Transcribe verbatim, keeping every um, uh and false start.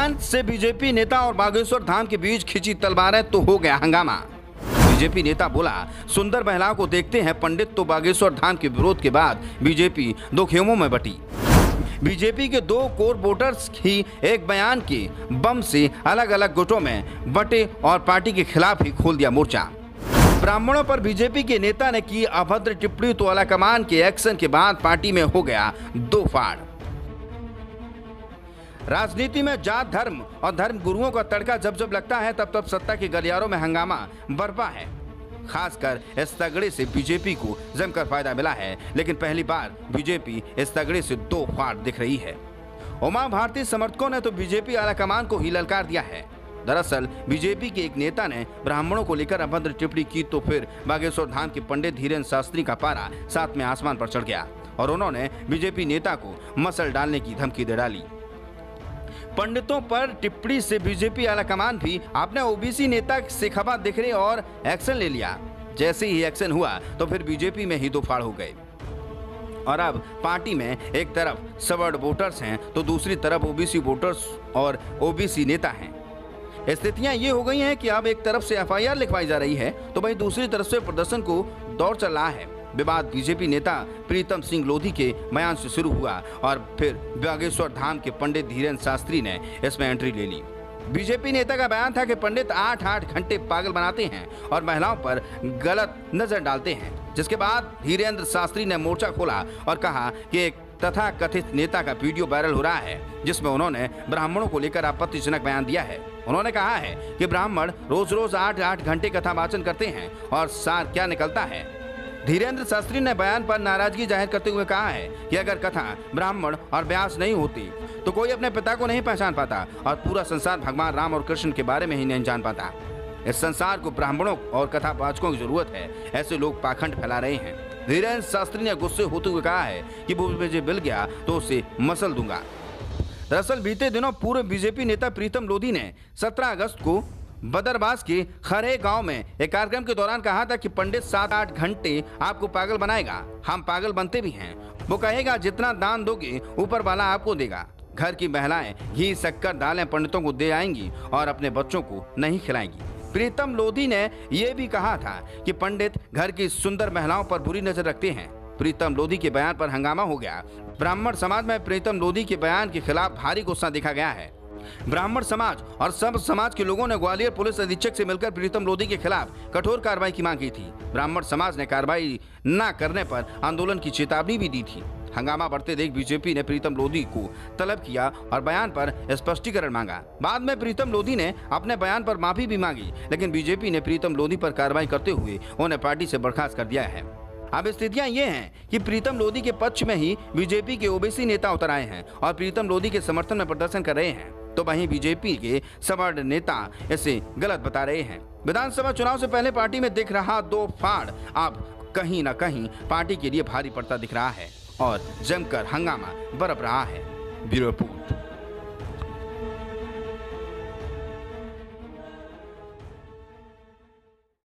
बयान से बीजेपी नेता और बागेश्वर धाम के बीच खिंची तलवारें तो हो गया हंगामा। बीजेपी नेता बोला, सुंदर महिलाओं को देखते हैं पंडित, तो बागेश्वर धाम के विरोध के बाद बीजेपी दो खेमों में बटी। बीजेपी के दो कोर वोटर्स ही एक बयान के बम से अलग अलग गुटों में बटे और पार्टी के खिलाफ ही खोल दिया मोर्चा। ब्राह्मणों पर बीजेपी के नेता ने की अभद्र टिप्पणी, तो आलाकमान के एक्शन के बाद पार्टी में हो गया दो फाड़। राजनीति में जात, धर्म और धर्म गुरुओं का तड़का जब जब लगता है तब तब सत्ता के गलियारों में हंगामा बरपा है। खासकर इस तगड़े से बीजेपी को जमकर फायदा मिला है, लेकिन पहली बार बीजेपी इस तगड़े से दो फाड़ दिख रही है। उमा भारती समर्थकों ने तो बीजेपी आलाकमान को ही ललकार दिया है। दरअसल बीजेपी के एक नेता ने ब्राह्मणों को लेकर अभद्र टिप्पणी की, तो फिर बागेश्वर धाम के पंडित धीरेन्द्र शास्त्री का पारा साथ में आसमान पर चढ़ गया और उन्होंने बीजेपी नेता को मसल डालने की धमकी दे डाली। पंडितों पर टिप्पणी से बीजेपी आलाकमान भी अपने ओबीसी नेता से खबा दिखने और एक्शन ले लिया। जैसे ही एक्शन हुआ तो फिर बीजेपी में ही दो फाड़ हो गए और अब पार्टी में एक तरफ सवर्ण वोटर्स हैं तो दूसरी तरफ ओबीसी वोटर्स और ओबीसी नेता हैं। स्थितियां ये हो गई हैं कि अब एक तरफ से एफआईआर लिखवाई जा रही है तो वहीं दूसरी तरफ से प्रदर्शन को दौर चल रहा है। विवाद बीजेपी नेता प्रीतम सिंह लोधी के बयान से शुरू हुआ और फिर बागेश्वर धाम के पंडित धीरेन्द्र शास्त्री ने इसमें एंट्री ले ली। बीजेपी नेता का बयान था कि पंडित आठ आठ घंटे पागल बनाते हैं और महिलाओं पर गलत नजर डालते हैं, जिसके बाद धीरेन्द्र शास्त्री ने मोर्चा खोला और कहा कि एक तथा कथित नेता का वीडियो वायरल हो रहा है जिसमें उन्होंने ब्राह्मणों को लेकर आपत्तिजनक बयान दिया है। उन्होंने कहा है कि ब्राह्मण रोज रोज आठ आठ घंटे कथा वाचन करते हैं और सार क्या निकलता है। धीरेन्द्र शास्त्री ने बयान पर नाराजगी जाहिर करते हुए कहा है कि अगर कथा ब्राह्मण और व्यास नहीं होती तो कोई अपने पिता को नहीं पहचान पाता और पूरा संसार भगवान राम और कृष्ण के बारे में ही नहीं जान पाता। इस संसार को ब्राह्मणों और कथावाचकों की जरूरत है, ऐसे लोग पाखंड फैला रहे हैं। धीरेन्द्र शास्त्री ने गुस्से होते हुए कहा है कि वो मुझे मिल गया तो उसे मसल दूंगा। दरअसल बीते दिनों पूर्व बीजेपी नेता प्रीतम लोधी ने सत्रह अगस्त को बदरबास के खरे गांव में एक कार्यक्रम के दौरान कहा था कि पंडित सात आठ घंटे आपको पागल बनाएगा। हम पागल बनते भी हैं। वो कहेगा जितना दान दोगे ऊपर वाला आपको देगा। घर की महिलाएं घी शक्कर दालें पंडितों को दे आएंगी और अपने बच्चों को नहीं खिलाएंगी। प्रीतम लोधी ने यह भी कहा था कि पंडित घर की सुंदर महिलाओं पर बुरी नजर रखते हैं। प्रीतम लोधी के बयान पर हंगामा हो गया। ब्राह्मण समाज में प्रीतम लोधी के बयान के खिलाफ भारी गुस्सा देखा गया है। ब्राह्मण समाज और सब समाज के लोगों ने ग्वालियर पुलिस अधीक्षक से मिलकर प्रीतम लोधी के खिलाफ कठोर कार्रवाई की मांग की थी। ब्राह्मण समाज ने कार्रवाई न करने पर आंदोलन की चेतावनी भी दी थी। हंगामा बढ़ते देख बीजेपी ने प्रीतम लोधी को तलब किया और बयान पर स्पष्टीकरण मांगा। बाद में प्रीतम लोधी ने अपने बयान पर माफी भी मांगी, लेकिन बीजेपी ने प्रीतम लोधी पर कार्रवाई करते हुए उन्हें पार्टी से बर्खास्त कर दिया है। अब स्थितियां ये हैं कि प्रीतम लोधी के पक्ष में ही बीजेपी के ओबीसी नेता उतर आए हैं और प्रीतम लोधी के समर्थन में प्रदर्शन कर रहे हैं, तो वहीं बीजेपी के सवर्ण नेता इसे गलत बता रहे हैं। विधानसभा चुनाव से पहले पार्टी में दिख रहा दो फाड़ अब कहीं न कहीं पार्टी के लिए भारी पड़ता दिख रहा है और जमकर हंगामा बरप रहा है। Bureau report.